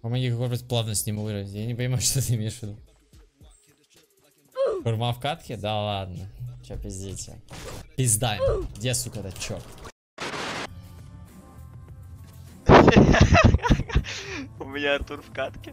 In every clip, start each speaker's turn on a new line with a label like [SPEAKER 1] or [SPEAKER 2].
[SPEAKER 1] Помоги как-нибудь плавно с ним выразить. Я не понимаю, что ты имеешь в виду. Курма в катке? Да ладно. Че пиздите? Пиздай. Где, сука, этот черт?
[SPEAKER 2] У меня Артур в катке.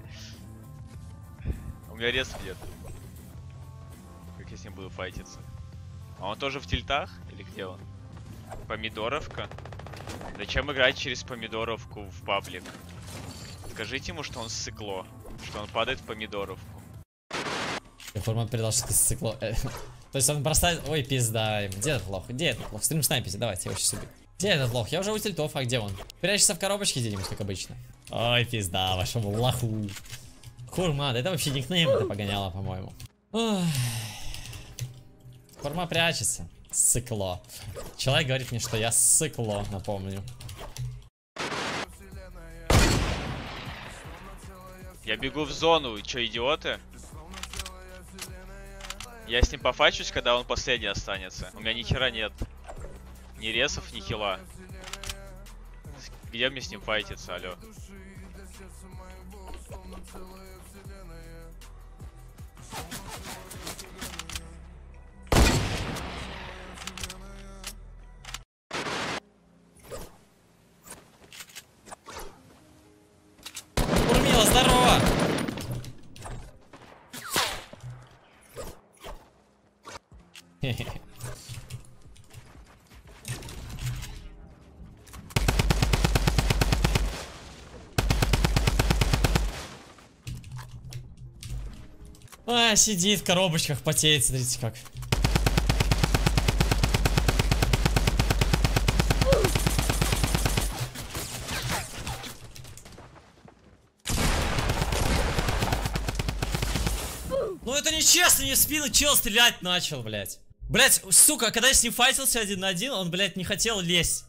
[SPEAKER 2] У меня рез нет. Как я с ним буду файтиться? А он тоже в тильтах? Или где он? Помидоровка? Зачем играть через помидоровку в паблик? Скажите ему, что он ссыкло. Что он падает в помидоровку.
[SPEAKER 1] Формат передал, что ты цикло. То есть он бросает... Ой, пизда. Где этот лох? Где этот лох? Стрим снайпите, давайте, я его сейчас убью. Где этот лох? Я уже у тильтов, а где он? Прячется в коробочке где-нибудь, как обычно. Ой, пизда, вашему лоху. Хурма, да это вообще никнейм это погоняло, по-моему. Форма прячется. Цикло. Человек говорит мне, что я цикло, напомню.
[SPEAKER 2] Я бегу в зону, чё, идиоты? Я с ним пофачусь, когда он последний останется. У меня ни хера нет. Ни ресов, ни хила. Где мне с ним файтиться, алё?
[SPEAKER 1] Урмила, здорово! А, сидит в коробочках, потеет, смотрите как. Ну это нечестно, мне в спину чел стрелять начал, блядь. Блядь, сука, когда я с ним файтился 1 на 1, он, блядь, не хотел лезть.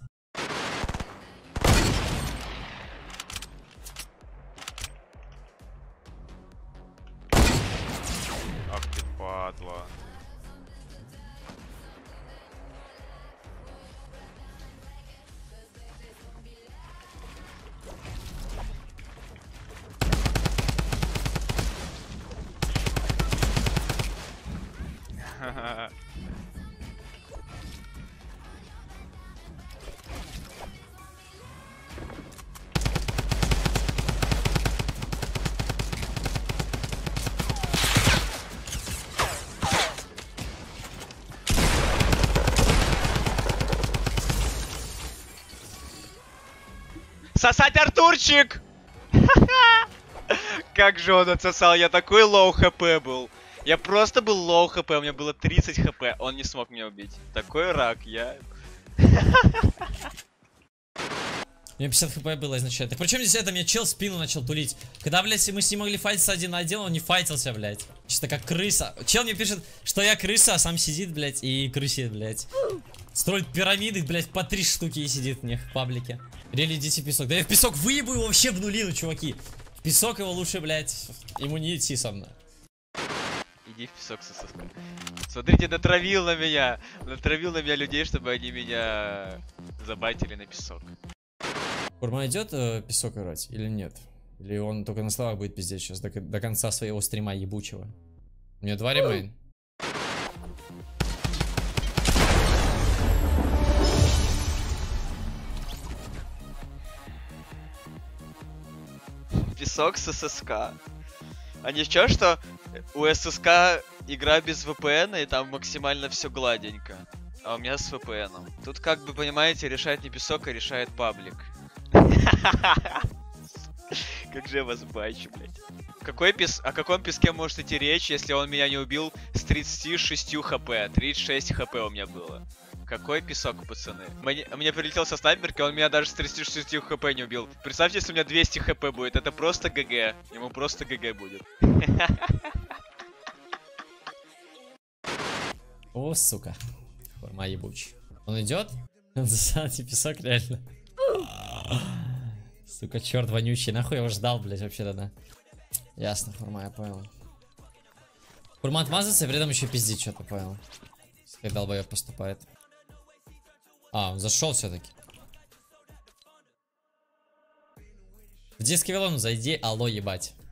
[SPEAKER 2] Ах ты падла. Сосать, Артурчик! Как же он отсосал, я такой лоу хп был. Я просто был лоу хп, у меня было 30 хп, он не смог меня убить. Такой рак, я...
[SPEAKER 1] У меня 50 хп было изначально. Так причем здесь это, мне чел спину начал тулить. Когда, блядь, мы с ним могли файтиться 1 на 1, он не файтился, блядь. Чисто как крыса. Чел мне пишет, что я крыса, а сам сидит, блядь, и крысит, блядь. Строит пирамиды, блядь, по 3 штуки и сидит в них в паблике. Рели, идите в песок. Да я в песок выебу его вообще в нулину, чуваки. В песок его лучше, блядь, ему не идти со мной.
[SPEAKER 2] Иди в песок, сососка. Смотрите, натравил на меня. Натравил на меня людей, чтобы они меня забайтили на песок.
[SPEAKER 1] Курма идет песок играть или нет? Или он только на словах будет пиздеть сейчас до конца своего стрима ебучего? У меня 2 ремейн.
[SPEAKER 2] Песок с ССК. А ничего, что у ССК игра без VPN и там максимально все гладенько. А у меня с VPN. Тут, как бы, понимаете, решает не песок, а решает паблик. Как же я вас бачу, блядь. О каком песке может идти речь, если он меня не убил с 36 хп? 36 хп у меня было. Какой песок, пацаны? Мне прилетел со снайперки, он меня даже с 36 хп не убил. Представьте, если у меня 200 хп будет, это просто ГГ. Ему просто ГГ будет.
[SPEAKER 1] О, сука. Форма ебучий. Он идет? Он засадит песок, реально. Сука, черт вонючий. Нахуй я его ждал, блядь, вообще-то, да. Ясно, форма, я понял. Форма отмазаться и при этом еще пиздить что-то, понял. Как долбоёб поступает. А, он зашел все-таки. В детский Вавилон зайди, алло, ебать.